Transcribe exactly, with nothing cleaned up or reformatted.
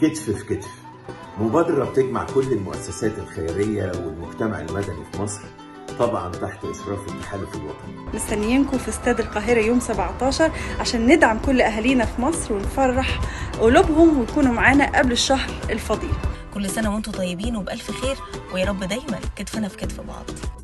كتف في كتف، مبادرة بتجمع كل المؤسسات الخيرية والمجتمع المدني في مصر، طبعا تحت إشراف التحالف الوطني. مستنيينكم في استاد القاهرة يوم سبعتاشر عشان ندعم كل أهالينا في مصر ونفرح قلوبهم ويكونوا معانا قبل الشهر الفضيل. كل سنة وانتم طيبين وبألف خير، ويا رب دايما كتفنا في كتف بعض.